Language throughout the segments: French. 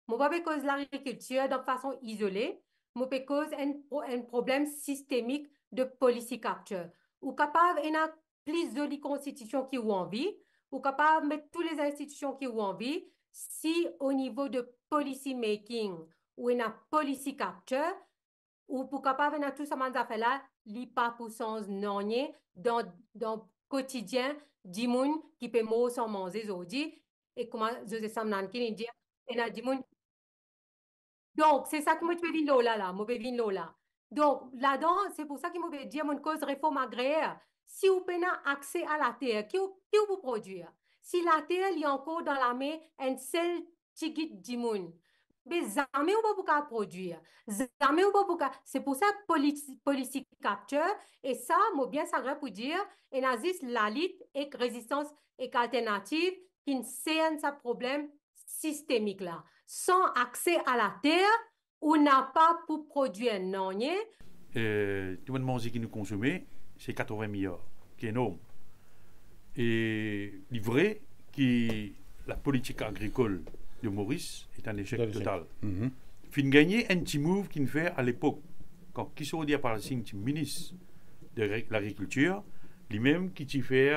Moi, pas cause l'agriculture de façon isolée, moi, cause un problème systémique de policy capture. Ou capable, il y a plus de constitutions qui ont envie, ou capable de mettre toutes les institutions qui ont envie, si au niveau de policy making, ou il y a policy capture, ou pour capable de tout ça, là, li pas pour sens non dans le quotidien du monde qui peut mourir sans manger aujourd'hui et comment José Samnan qui dit et na du monde. Donc c'est ça que moi je veux dire là moi veux dire là. Donc là-dedans c'est pour ça que moi veux dire mon cause réforme agraire. Si vous avez accès à la terre, qui vous produire? Si la terre est encore dans la main un seul tigit du monde, mais jamais on va pas produire. Jamais on va pas. C'est pour ça politique capture et ça, moi bien ça pour dire et nazis la lutte et résistance et alternative qui c'est un problème systémique là. Sans accès à la terre, on n'a pas pour produire non. Tout le monde mange qui nous consomme, c'est 80 milliards, qui est énorme. Et livré que la politique agricole de Maurice est un échec total. Fin gagner un petit move qu'il fait à l'époque, quand qui sont dit par le ministre de l'agriculture, lui-même qui fait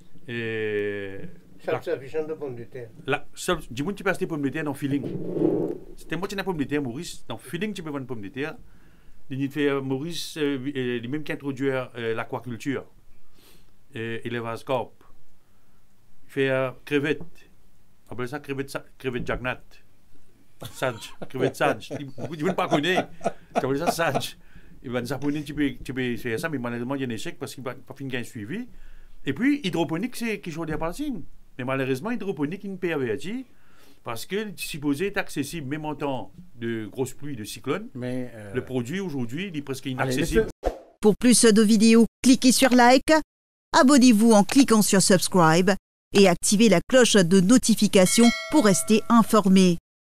self-sufficient de pommes de terre. Du monde qui passe des pommes de terre dans feeling. C'était moi qui ai pommes de terre, Maurice, dans feeling tu peux vendre pommes de terre. Il fait Maurice, lui-même qui introduit l'aquaculture, élevage corp. Il fait crevettes. On appelle ça crevette jagnat. Sage, crevette sage. Beaucoup de gens ne connaissent pas. On appelle ça sage. Et ben, japonais, tu peux faire ça, mais malheureusement, il y a un échec parce qu'il n'y a pas fini de suivi. Et puis, hydroponique, c'est quelque chose de par signe. Mais malheureusement, hydroponique, il ne peut pas avertir parce que supposé être accessible, même en temps de grosses pluies, de cyclones. Mais le produit aujourd'hui, il est presque inaccessible. Pour plus de vidéos, cliquez sur like, abonnez-vous en cliquant sur subscribe et activez la cloche de notification pour rester informé.